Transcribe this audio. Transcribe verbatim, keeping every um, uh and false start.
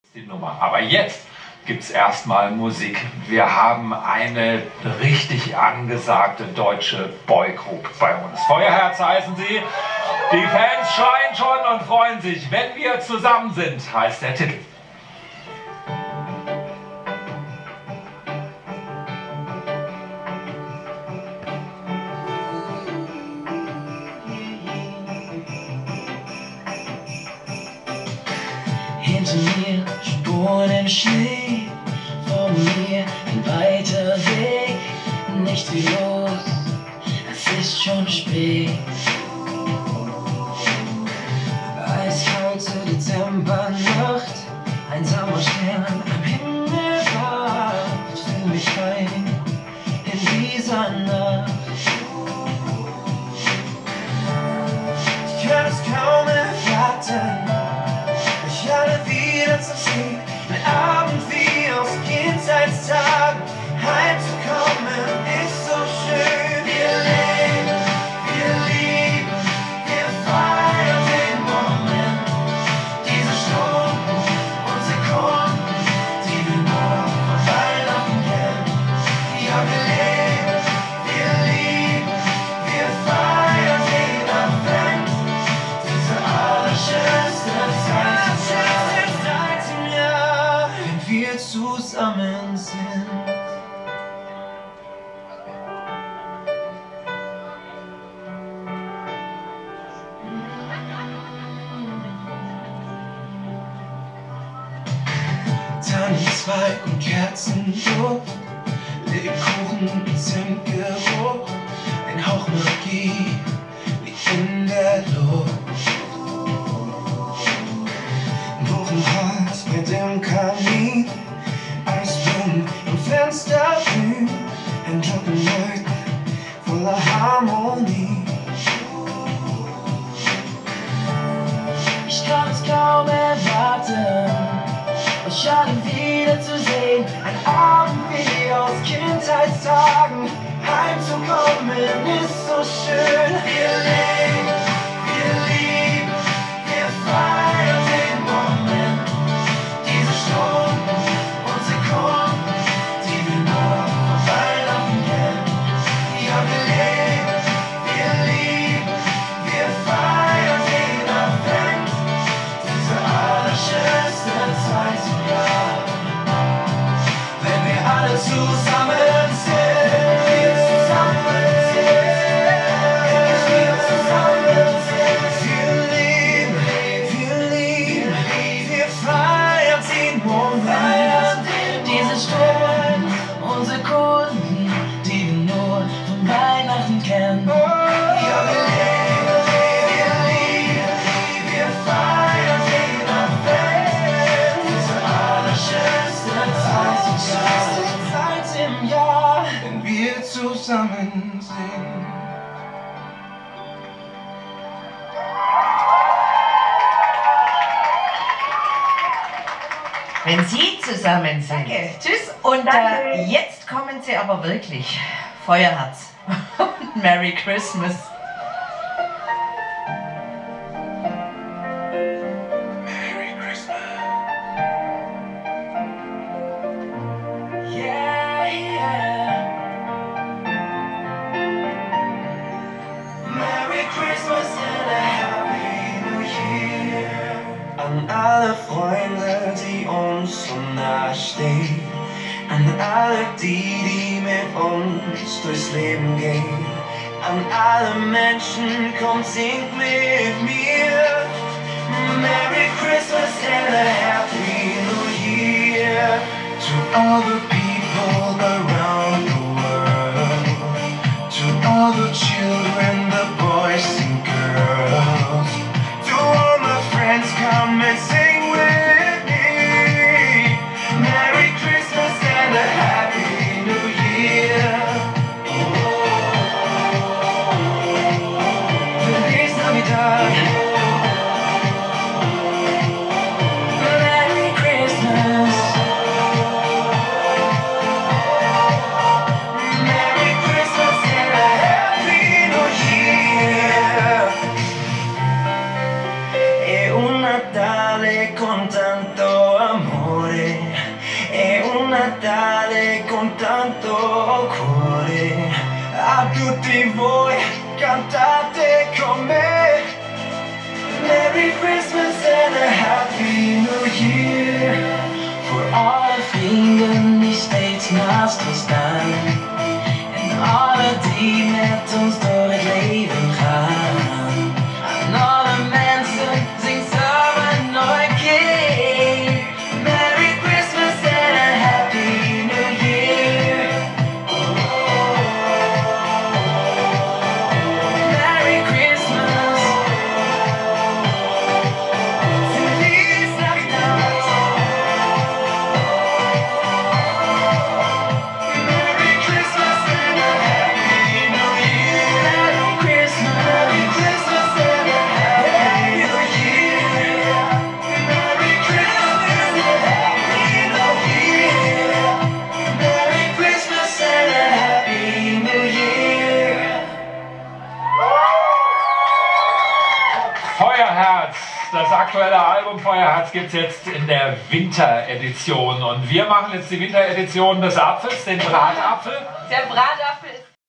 Die Nummer. Aber jetzt gibt es erstmal Musik. Wir haben eine richtig angesagte deutsche Boygroup bei uns. Feuerherz heißen sie. Die Fans schreien schon und freuen sich. Wenn wir zusammen sind, heißt der Titel. Hinter mir Spuren im Schnee, vor mir ein weiter Weg, nicht wie los, es ist schon spät. Eiskalte Dezembernacht, einsamer Stern am Himmel wacht, fühl mich ein in dieser Nacht. Ich kann es kaum erwarten, mich alle wieder zu sehen, ein Abend wie aus Kindheitstagen, heimzukommen ist so schön. Wir leben, wir lieben, wir feiern den Moment, diese Stunden und Sekunden, die wir nur von Weihnachten kennen. Ja, wir leben, wir lieben, wir feiern den Advent, diese allerschönste Zeit. Wenn wir zusammen sind. Tannenzweig und Kerzenduft, Lebkuchen und Zimtgeruch, ein Hauch Magie wie in der Luft. Buchenholz mit dem Kamin, Eisblumen im Fenstergrün, ein Glockenläuten voller Harmonie. Ich kann es kaum erwarten, euch alle wiederzusehen, ein Abend wie aus Kindheitstagen, heimzukommen ist so schön. Wir leben, wir lieben, wir feiern den Moment, diese Stunden und Sekunden, die wir nur von Weihnachten kennen. Ja, wir leben, wir lieben, wir feiern den Advent, diese allerschönste Zeit im Jahr, wenn wir alle zusammen sind. Wir zusammen sind, wir zusammen sind. Wir lieben, wir lieben, wir feiern den Moment, diese Stunden und Sekunden, die wir nur von Weihnachten kennen. Ja, wir leben, wir lieben, wir feiern den Advent, diese allerschönste Zeit im Jahr, wenn wir zusammen sind. Wenn Sie zusammen sind. Danke. Tschüss. Und Danke. äh, jetzt kommen Sie aber wirklich. Feuerherz. Und Merry Christmas. Merry Christmas. Yeah, yeah. Merry Christmas and a Happy New Year. An alle Freunde, die uns so nahe stehen, an alle die, die mit uns durchs Leben gehen, an alle Menschen, kommt, singt mit mir. Merry Christmas and a Happy New Year to all the people around the world, to all the children, the boys and girls, to all my friends, come and sing with me. Merry Christmas and a Happy New Year. Feliz Navidad. a tutti voi, cantate con me. Merry Christmas and a Happy New Year. Voor alle vrienden die steeds naast ons staan. En alle die met ons door het leven gaan. Aan alle mensen zing samen nog een keer. Merry Christmas and a Happy New Year. Merry Christmas. Feliz Navidad. Merry Christmas and a Happy New Year. Merry Christmas. Merry Christmas and a Happy New Year. Merry Christmas and a Happy New Year. Merry Christmas and a Happy New Year. Feuerherz, das aktuelle Album Feuerherz gibt es jetzt in der Winteredition. Und wir machen jetzt die Winteredition des Apfels, den Bratapfel. Der Bratapfel